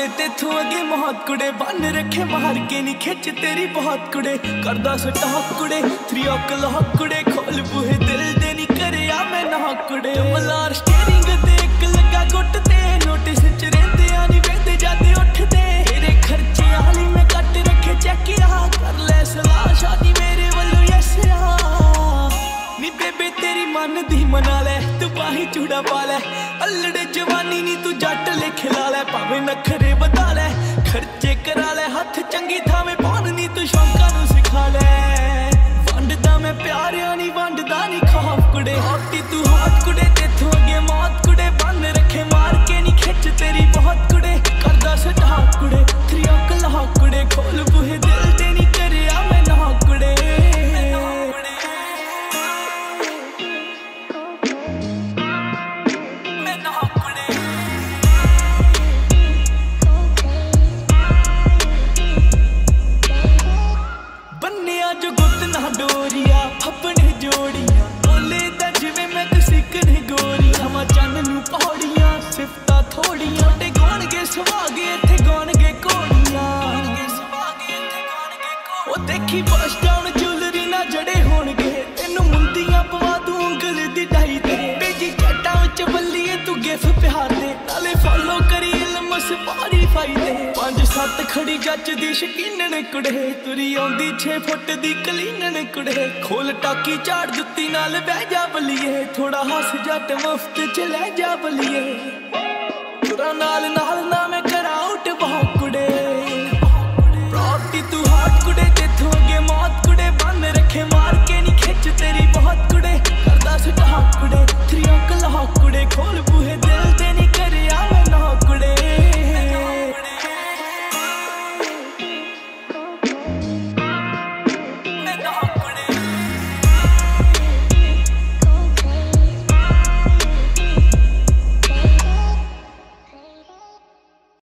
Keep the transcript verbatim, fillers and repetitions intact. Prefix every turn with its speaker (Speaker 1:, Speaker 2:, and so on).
Speaker 1: कुड़े तेथों अगे मौत कुड़े बन रखे मार के नी खिच तेरी बहुत कुड़े करदा स्टॉक कुड़े थ्री ओ क्लॉक कुड़े खोल बूहे दिल दे नी करे आ मैं ना कुड़े मलार स्टीयरिंग ते एक लगा गुट ते नोटिस च रहंदे आ नी वेंदे जाते उठदे तेरे खर्चे आली मैं कट रखे चेकिया कर ले सलाह शादी मेरे वल्लों यस आ नी बेबे तेरी मन दी मना ले तू पाही चूड़ा पा ले अल्लड़े जवानी नी तू जट ले खिला ले भावे नखरे बता ले खर्चे करा ले हथ चंगी थावे पान नी तू शौका नू सिखा ले वंडदा मैं प्यारिया नी वंडदा नी खौफ कुड़े हॉटी तू हॉट कुड़े तेथों अगे मौत कुड़े बन रखे मार के नी खिच तेरी बहुत कुड़े करदा स्टॉक कुड़े थ्री ओ क्लॉक कुड़े खोल बूहे दिल ते नी करे आ मैं ना कुड़े डोरिया अपने जोड़ियां बोले दा जिवें मैं सिकने गोरियां मा चन्न नू पौड़ियां सिफता थोड़ियां ते गाणगे सुहागे इत्थे गाणगे घोड़ियां ओ देखी बस डाउन ज्वेलरी ना जड़े होणगे तेनू मुंदियां पवा दूं उंगल दी डाई ते भेजी चट्टां विच बल्लीए तू गिफ्ट प्यार दे नाले फॉलो करी इल्म स्पॉटिफाई दे पंज सत्त खड़ी जच दी शकीनन कुड़े तुरी आउंदी छे फुट दी कलीनन कुड़े खोल टाकी झाड़ जुत्ती नाल बह जा बलिए थोड़ा हस जट मुफ्त च लै जा बलिए तुरा नाल ना